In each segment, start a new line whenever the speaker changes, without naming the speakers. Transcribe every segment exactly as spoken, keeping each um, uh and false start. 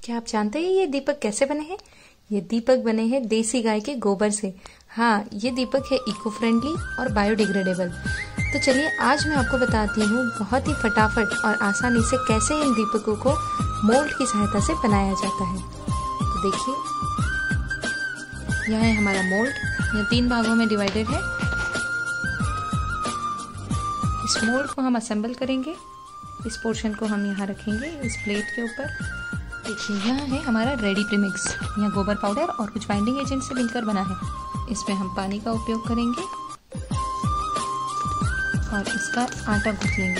क्या आप जानते हैं ये दीपक कैसे बने हैं? ये दीपक बने हैं देसी गाय के गोबर से। हाँ, ये दीपक है इको फ्रेंडली और बायोडिग्रेडेबल। तो चलिए आज मैं आपको बताती हूँ बहुत ही फटाफट और आसानी से कैसे इन दीपकों को मोल्ड की सहायता से बनाया जाता है। तो देखिए, यह है हमारा मोल्ड। यह तीन भागों में डिवाइडेड है। इस मोल्ड को हम असेंबल करेंगे। इस पोर्शन को हम यहाँ रखेंगे इस प्लेट के ऊपर। देखिए, यहाँ है हमारा रेडी प्रीमिक्स। यहाँ गोबर पाउडर और कुछ बाइंडिंग एजेंट से मिलकर बना है। इसमें हम पानी का उपयोग करेंगे और इसका आटा गूंथ लेंगे।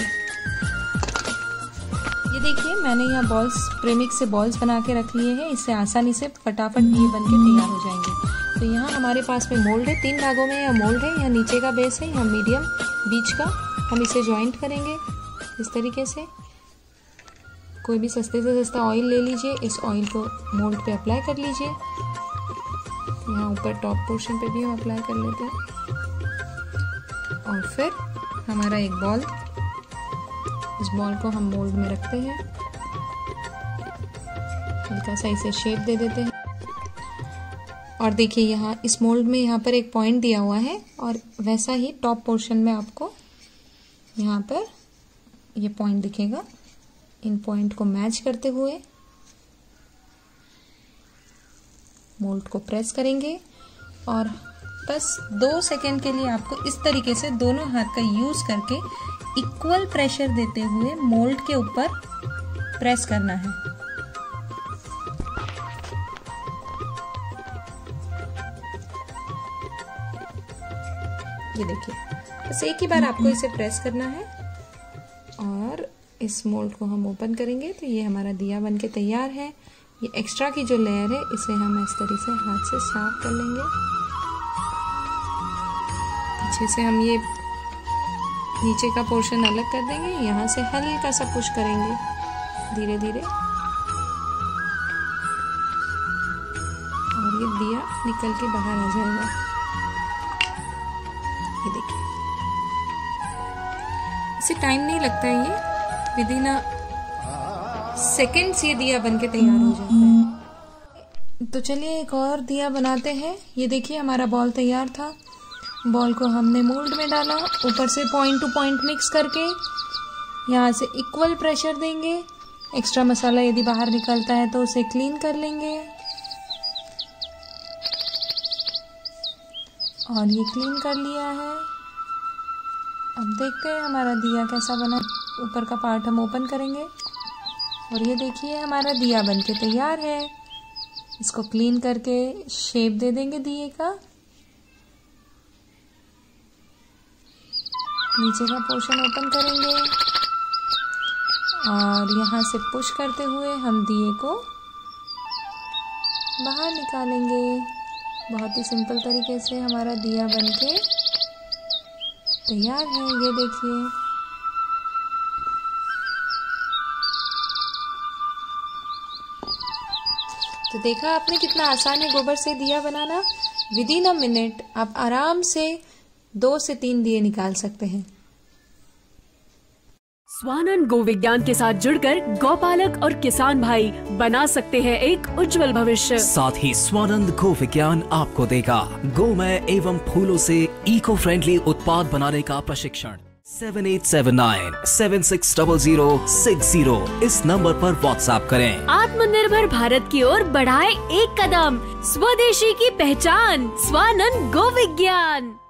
ये देखिए, मैंने यहाँ बॉल्स प्रीमिक्स से बॉल्स बना के रख लिए हैं। इससे आसानी से फटाफट ये बन के तैयार हो जाएंगे। तो यहाँ हमारे पास में मोल्ड है। तीन भागों में यह मोल्ड है। यहाँ नीचे का बेस है, यहाँ मीडियम बीच का। हम इसे ज्वाइंट करेंगे इस तरीके से। कोई भी सस्ते से सस्ता ऑयल ले लीजिए। इस ऑयल को मोल्ड पे अप्लाई कर लीजिए। यहाँ ऊपर टॉप पोर्शन पे भी हम अप्लाई कर लेते हैं। और फिर हमारा एक बॉल, इस बॉल को हम मोल्ड में रखते हैं। हल्का सा इसे शेप दे देते हैं। और देखिए, यहाँ इस मोल्ड में यहाँ पर एक पॉइंट दिया हुआ है और वैसा ही टॉप पोर्शन में आपको यहाँ पर ये पॉइंट दिखेगा। इन पॉइंट को मैच करते हुए मोल्ड को प्रेस करेंगे और बस दो सेकेंड के लिए आपको इस तरीके से दोनों हाथ का यूज करके इक्वल प्रेशर देते हुए मोल्ड के ऊपर प्रेस करना है। ये देखिए, बस एक ही बार आपको इसे प्रेस करना है और इस मोल्ड को हम ओपन करेंगे तो ये हमारा दिया बनके तैयार है। ये एक्स्ट्रा की जो लेयर है इसे हम इस तरीके से हाथ से साफ कर लेंगे। पीछे से हम ये नीचे का पोर्शन अलग कर देंगे। यहाँ से हल्का सा पुश करेंगे धीरे धीरे और ये दिया निकल के बाहर आ जाएगा। ये देखिए, इसे टाइम नहीं लगता है। ये विद इन अ सेकेंड्स ये दिया बनके तैयार हो जाता है। तो चलिए एक और दिया बनाते हैं। ये देखिए, हमारा बॉल तैयार था। बॉल को हमने मोल्ड में डाला, ऊपर से पॉइंट टू पॉइंट मिक्स करके यहाँ से इक्वल प्रेशर देंगे। एक्स्ट्रा मसाला यदि बाहर निकलता है तो उसे क्लीन कर लेंगे। और ये क्लीन कर लिया है। अब देखते हैं हमारा दिया कैसा बना। ऊपर का पार्ट हम ओपन करेंगे और ये देखिए, हमारा दिया बनके तैयार है। इसको क्लीन करके शेप दे देंगे दिए का। नीचे का पोर्शन ओपन करेंगे और यहाँ से पुश करते हुए हम दिए को बाहर निकालेंगे। बहुत ही सिंपल तरीके से हमारा दिया बनके तैयार है। ये देखिए, तो देखा आपने कितना आसान है गोबर से दिया बनाना। विद इन अ मिनट आप आराम से दो से तीन दिए निकाल सकते हैं।
स्वानंद गो विज्ञान के साथ जुड़कर गौपालक और किसान भाई बना सकते हैं एक उज्जवल भविष्य।
साथ ही स्वानंद गो विज्ञान आपको देगा गोमय एवं फूलों से इको फ्रेंडली उत्पाद बनाने का प्रशिक्षण। Seven eight seven nine seven six double zero six zero इस नंबर पर व्हाट्सएप करें।
आत्मनिर्भर भारत की ओर बढ़ाए एक कदम। स्वदेशी की पहचान स्वानंद गो विज्ञान।